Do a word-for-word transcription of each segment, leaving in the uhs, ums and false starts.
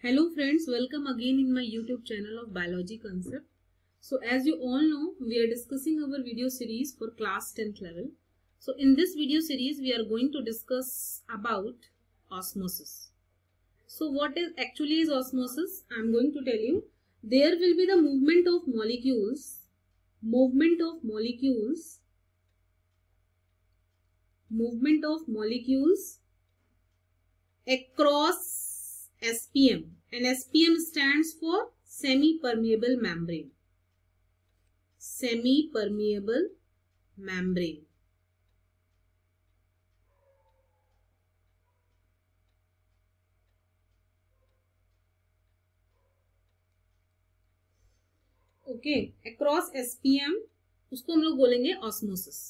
Hello friends, welcome again in my YouTube channel of Biology Concept. So as you all know, we are discussing our video series for class tenth level. So in this video series, we are going to discuss about osmosis. So what is actually is osmosis? I am going to tell you. There will be the movement of molecules, movement of molecules, movement of molecules across S P M, and S P M stands for semi-permeable membrane. Semi-permeable membrane. Okay, across S P M उसको हम लोग बोलेंगे osmosis.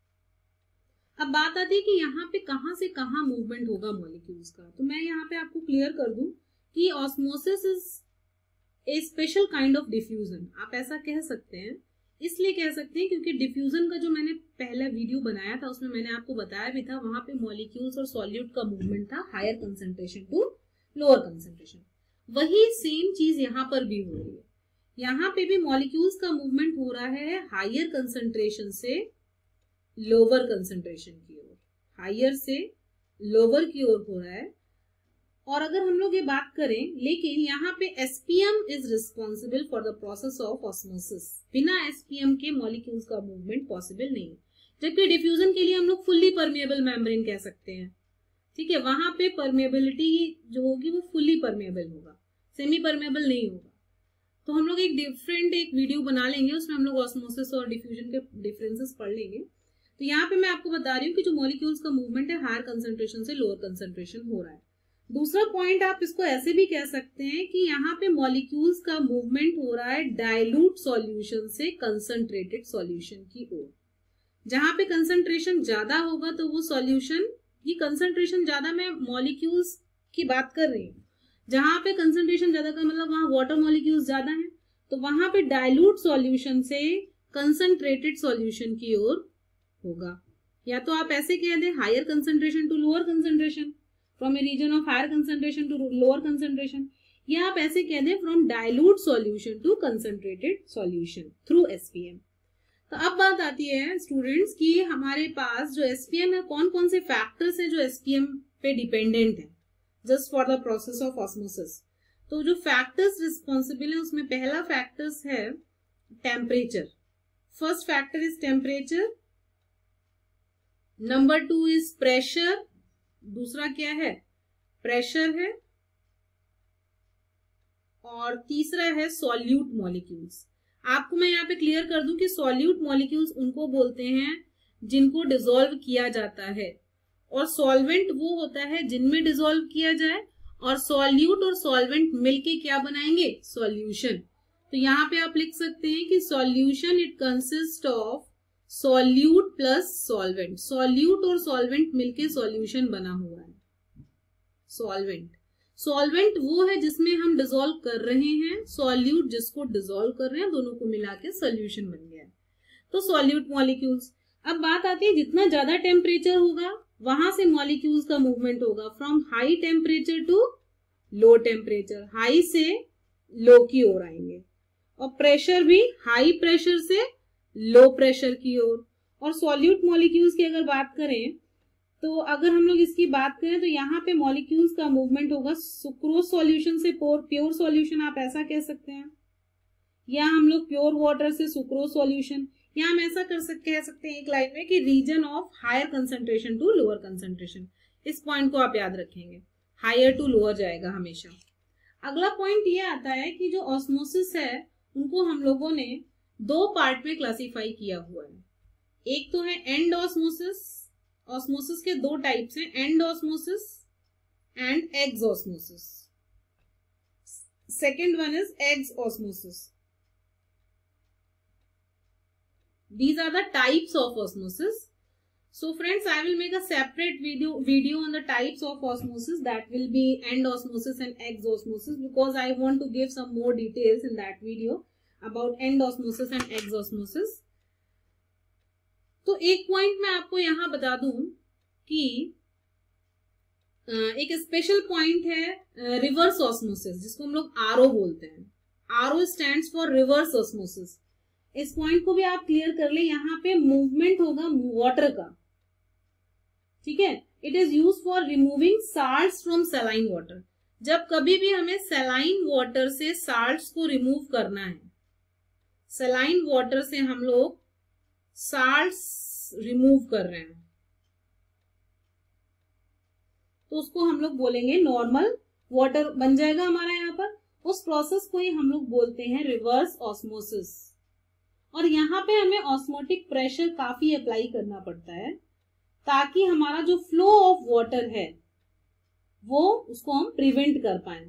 अब बात आती है कि यहाँ पे कहाँ से कहाँ मूवमेंट होगा मॉलिक्यूल्स का. तो मैं यहाँ पे आपको क्लियर कर दूं कि osmosis is a special kind of diffusion. आप ऐसा कह सकते हैं, इसलिए कह सकते हैं क्योंकि डिफ्यूजन का जो मैंने पहला वीडियो बनाया था उसमें मैंने आपको बताया भी था, वहां पे मॉलिक्यूल्स और सॉल्यूट का मूवमेंट था higher concentration to lower concentration. वही सेम चीज यहाँ पर भी हो रही है. यहाँ पे भी मॉलिक्यूल्स का मूवमेंट हो रहा है हायर कंसंट्रेशन से लोअर कंसंट्रेशन की ओर, हायर से लोअर की ओर हो रहा है. और अगर हम लोग ये बात करें, लेकिन यहाँ पे S P M is responsible for the process of osmosis. बिना S P M के मॉलिक्यूल्स का मूवमेंट पॉसिबल नहीं है. जबकि डिफ्यूजन के लिए हम लोग फुल्ली परमेबल मेम्ब्रेन कह सकते हैं. ठीक है, वहां पे परमेबिलिटी जो होगी वो फुल्ली परमेबल होगा, सेमी परमेबल नहीं होगा. तो हम लोग एक डिफरेंट एक वीडियो बना लेंगे, उसमें हम लोग ऑस्मोसिस और डिफ्यूजन के डिफरेंसेस पढ़ लेंगे. तो यहाँ पे मैं आपको बता रही हूँ कि जो मॉलिक्यूल्स का मूवमेंट है हायर कंसंट्रेशन से लोअर कंसंट्रेशन हो रहा है. दूसरा पॉइंट आप इसको ऐसे भी कह सकते हैं कि यहाँ पे मॉलिक्यूल्स का मूवमेंट हो रहा है डाइल्यूट सॉल्यूशन से कंसंट्रेटेड सॉल्यूशन की ओर. जहां पे कंसंट्रेशन ज्यादा होगा तो वो सॉल्यूशन, ये कंसंट्रेशन ज्यादा, मैं मॉलिक्यूल्स की बात कर रही हूँ, जहां पे कंसंट्रेशन ज्यादा का मतलब वहां वाटर मॉलिक्यूल्स ज्यादा है, तो वहां पे डाइल्यूट सॉल्यूशन से कंसंट्रेटेड सॉल्यूशन की ओर होगा. या तो आप ऐसे कह दें higher concentration to lower concentration, from a region of higher concentration to lower concentration, या आप ऐसे कह दें from dilute solution to concentrated solution through S P M. तो अब बात आती है स्टूडेंट्स कि हमारे पास जो S P M है, कौन कौन से फैक्टर्स है जो S P M पे डिपेंडेंट है just for the process of osmosis. तो जो फैक्टर्स रिस्पॉन्सिबल है उसमें पहला फैक्टर्स है temperature. First factor is temperature. Number two is pressure. दूसरा क्या है? प्रेशर है. और तीसरा है सॉल्यूट मॉलिक्यूल्स. आपको मैं यहाँ पे क्लियर कर दूं कि सॉल्यूट मॉलिक्यूल्स उनको बोलते हैं जिनको डिसॉल्व किया जाता है, और सॉल्वेंट वो होता है जिनमें डिसॉल्व किया जाए, और सॉल्यूट और सॉल्वेंट मिलके क्या बनाएंगे? सॉल्यूशन. तो यहाँ पे आप लिख सकते हैं कि solution it consist of solute plus solvent. Solute और सॉल्वेंट मिलके सॉल्यूशन बना हुआ है. सॉल्वेंट सॉल्वेंट वो है जिसमें हम डिसॉल्व कर रहे हैं, सॉल्यूट जिसको डिसॉल्व कर रहे हैं, दोनों को मिला के सोल्यूशन बन गया है. तो सॉल्यूट मॉलिक्यूल्स. अब बात आती है जितना ज्यादा टेम्परेचर होगा वहां से मॉलिक्यूल्स का मूवमेंट होगा from high temperature to low temperature. High से लो की ओर आएंगे. और प्रेशर भी हाई प्रेशर से लो प्रेशर की ओर. और सॉल्यूट मॉलिक्यूल्स की अगर बात करें, तो अगर हम लोग इसकी बात करें तो यहाँ पे मॉलिक्यूल्स का मूवमेंट होगा सुक्रोज सॉल्यूशन से प्योर सॉल्यूशन, आप ऐसा कह सकते हैं, या हम लोग प्योर वाटर से सुक्रोज सॉल्यूशन, या हम ऐसा कर सकते कह सकते हैं एक लाइन में कि region of higher concentration to lower concentration. इस पॉइंट को आप याद रखेंगे, हायर टू लोअर जाएगा हमेशा. अगला पॉइंट ये आता है कि जो ऑस्मोसिस है उनको हम लोगों ने दो पार्ट में क्लासिफाई किया हुआ है. एक तो है एंड ऑस्मोसिस. ऑस्मोसिस के दो टाइप्स हैं, endosmosis and exosmosis. Second one is exosmosis. These are the types of osmosis. So friends, I will make a separate video video on the types of osmosis, that will be end osmosis and egg osmosis, because I want to give some more details in that video about end osmosis and egg osmosis. तो एक point मैं आपको यहां बता दूं कि एक special point है रिवर्स ऑस्मोसिस, जिसको हम लोग आरओ बोलते हैं। RO stands for reverse osmosis. इस पॉइंट को भी आप क्लियर कर ले। यहाँ पे मूवमेंट होगा वाटर का, ठीक है। It is use for removing salts from saline water. जब कभी भी हमें सैलाइन वाटर से साल्ट्स को रिमूव करना है, सैलाइन वाटर से हम लोग साल्ट्स रिमूव कर रहे हैं, तो उसको हम लोग बोलेंगे नॉर्मल वाटर बन जाएगा हमारा यहाँ पर। उस प्रोसेस को ही हम लोग बोलते हैं रिवर्स ऑस्मोसिस। और यहाँ पे हमें ऑस्मोटिक प्रेशर काफी अप्लाई करना पड़ता है, ताकि हमारा जो फ्लो ऑफ वाटर है वो उसको हम प्रिवेंट कर पाए।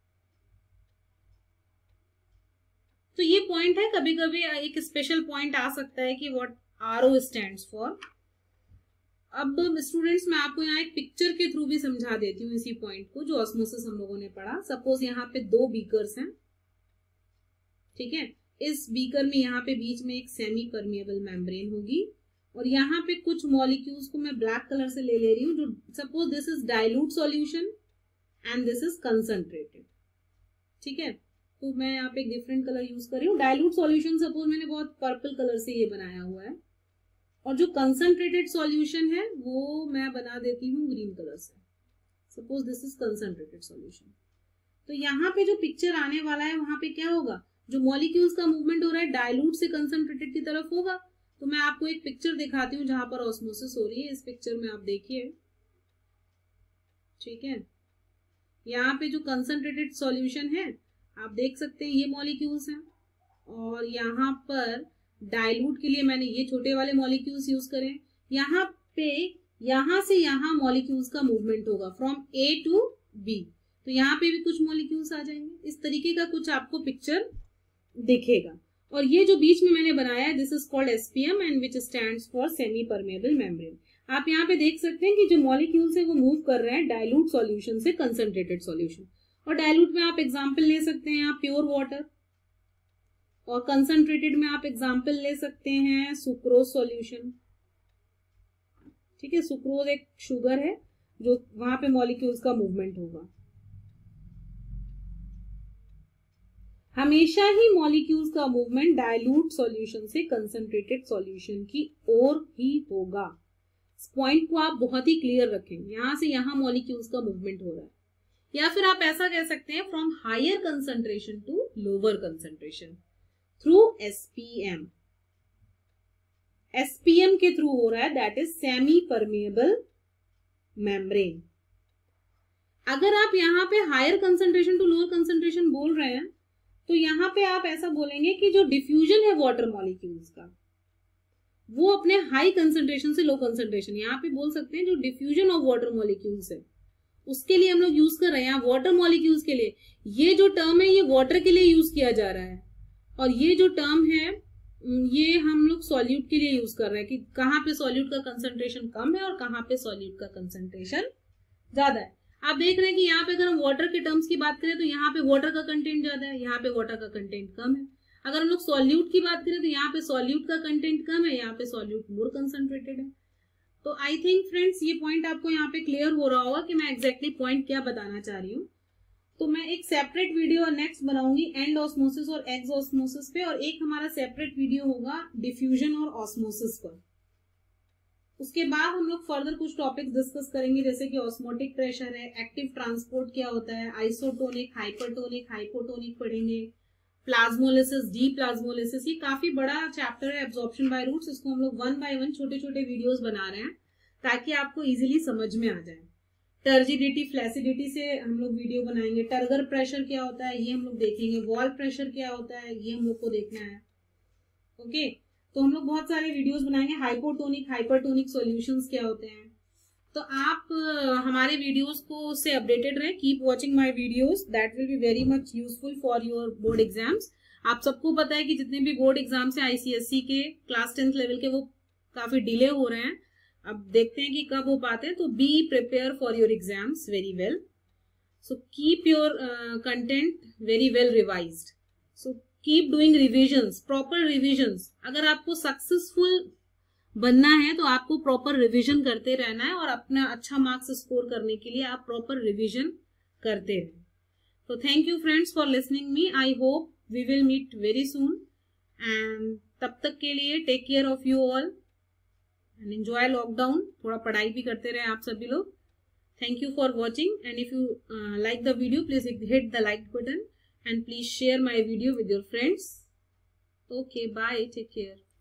तो ये पॉइंट है, कभी कभी एक स्पेशल पॉइंट आ सकता है कि व्हाट आरओ स्टैंड्स फॉर। अब स्टूडेंट्स, मैं आपको यहाँ एक पिक्चर के थ्रू भी समझा देती हूँ इसी पॉइंट को, जो ऑस्मोसिस हम लोगों ने पढ़ा। सपोज यहाँ पे दो बीकर्स हैं, ठीक है। इस बीकर में यहाँ पे बीच में एक सेमी परमिएबल मेम्ब्रेन होगी, और यहाँ पे कुछ मॉलिक्यूल्स को मैं ब्लैक कलर से ले ले रही हूँ। जो suppose this is dilute solution and this is concentrated, ठीक है। तो मैं यहाँ पे एक डिफरेंट कलर यूज कर रही हूँ। डाइल्यूट सॉल्यूशन सपोज मैंने बहुत पर्पल कलर से ये बनाया हुआ है, और जो कंसंट्रेटेड सॉल्यूशन है वो मैं बना देती हूँ ग्रीन कलर से। Suppose this is concentrated solution. तो यहाँ पे जो पिक्चर आने वाला है वहां पे क्या होगा, जो मॉलिक्यूल्स का मूवमेंट हो रहा है डाइल्यूट से कंसंट्रेटेड की तरफ होगा। तो मैं आपको एक पिक्चर दिखाती हूँ जहां पर ऑस्मोसिस हो रही है। इस पिक्चर में आप देखिए, ठीक है। यहाँ पे जो कंसंट्रेटेड सॉल्यूशन है आप देख सकते हैं, ये मॉलिक्यूल्स हैं, और यहाँ पर डाइल्यूट के लिए मैंने ये छोटे वाले मॉलिक्यूल्स यूज करें। यहाँ पे यहाँ से यहाँ मॉलिक्यूल्स का मूवमेंट होगा फ्रॉम ए टू बी, तो यहाँ पे भी कुछ मॉलिक्यूल्स आ जाएंगे। इस तरीके का कुछ आपको पिक्चर दिखेगा। और ये जो बीच में मैंने बनाया है, this is called SPM and which stands for semi permeable membrane. आप यहाँ पे देख सकते हैं कि जो मॉलिक्यूल्स है वो मूव कर रहे हैं डाइल्यूट सॉल्यूशन से कंसंट्रेटेड सॉल्यूशन। और डाइल्यूट में आप एग्जाम्पल ले सकते हैं यहाँ प्योर वाटर, और कंसंट्रेटेड में आप एग्जाम्पल ले सकते हैं सुक्रोज सॉल्यूशन, ठीक है। सुक्रोज एक शुगर है जो वहां पे मॉलिक्यूल्स का मूवमेंट होगा। हमेशा ही मॉलिक्यूल्स का मूवमेंट डाइल्यूट सॉल्यूशन से कंसंट्रेटेड सॉल्यूशन की ओर ही होगा। इस पॉइंट को आप बहुत ही क्लियर रखें। यहां से यहां मॉलिक्यूल्स का मूवमेंट हो रहा है, या फिर आप ऐसा कह सकते हैं from higher concentration to lower concentration through SPM. SPM के थ्रू हो रहा है, that is semi permeable membrane. अगर आप यहाँ पे higher concentration to lower concentration बोल रहे हैं, तो यहाँ पे आप ऐसा बोलेंगे कि जो डिफ्यूजन है वाटर मॉलिक्यूल्स का, वो अपने हाई कंसंट्रेशन से लो कंसंट्रेशन, यहाँ पे बोल सकते हैं जो डिफ्यूजन ऑफ वाटर मॉलिक्यूल्स है उसके लिए हम लोग यूज कर रहे हैं। वाटर मॉलिक्यूल्स के लिए ये जो टर्म है ये वाटर के लिए यूज किया जा रहा है, और ये जो टर्म है ये हम लोग सॉल्यूट के लिए यूज कर रहे हैं कि कहाँ पे सॉल्यूट का कंसंट्रेशन कम है और कहाँ पे सॉल्यूट का कंसंट्रेशन ज्यादा है। आप देख रहे हैं कि यहाँ पे अगर हम वाटर के टर्म्स की बात करें तो यहाँ पे वाटर का कंटेंट ज्यादा है, यहाँ पे वाटर का कंटेंट कम है। अगर हम लोग सॉल्यूट की बात करें तो यहाँ पे सॉल्यूट का कंटेंट कम है, यहाँ पे सॉल्यूट मोर कंसंट्रेटेड है। तो आई थिंक फ्रेंड्स ये पॉइंट आपको यहाँ पे क्लियर हो रहा होगा कि मैं एग्जैक्टली पॉइंट क्या बताना चाह रही हूँ। तो मैं एक सेपरेट वीडियो नेक्स्ट बनाऊंगी एंड ऑस्मोसिस और एक्स ऑस्मोसिस पे, और एक हमारा सेपरेट वीडियो होगा डिफ्यूजन और ऑस्मोसिस पर। उसके बाद हम लोग फर्दर कुछ टॉपिक्स डिस्कस करेंगे, जैसे कि ऑस्मोटिक प्रेशर है, एक्टिव ट्रांसपोर्ट क्या होता है, आइसोटोनिक, हाइपरटोनिक, हाइपोटोनिक पढ़ेंगे, प्लाज्मोलिसिस, डी प्लाज्मोलिसिस। ये काफी बड़ा चैप्टर है एब्जॉर्प्शन बाय रूट्स। इसको हम लोग वन बाय वन छोटे छोटे वीडियोस बना रहे हैं ताकि आपको इजीली समझ में आ जाए। टर्जिडिटी, फ्लैसिडिटी से हम लोग वीडियो बनाएंगे। टर्गर प्रेशर क्या होता है ये हम लोग देखेंगे। वॉल प्रेशर क्या होता है ये हम लोग को देखना है। ओके, तो हम लोग बहुत सारे वीडियोस बनाएंगे। हाइपोटोनिक, हाइपरटोनिक सॉल्यूशंस क्या होते हैं। तो आप हमारे वीडियोस को से अपडेटेड रहें। Keep watching my videos, that will be very much useful for your board exams. आप सबको पता है कि जितने भी बोर्ड एग्जाम्स हैं आईसीएसई के क्लास टेंथ लेवल के, वो काफी डिले हो रहे हैं। अब देखते हैं कि कब हो पाते हैं। तो be prepare for your exams very well. So keep your content very well revised. So keep doing revisions, proper revisions. अगर आपको सक्सेसफुल बनना है तो आपको प्रॉपर रिवीजन करते रहना है और अपना अच्छा मार्क्स स्कोर करने के लिए आप प्रॉपर रिवीजन करते रहें। तो thank you friends for listening me. I hope we will meet very soon and तब तक के लिए take care of you all and enjoy lockdown. थोड़ा पढ़ाई भी करते रहे आप सभी लोग। Thank you for watching and if you like the video please hit the like button and please share my video with your friends. Okay, bye, take care.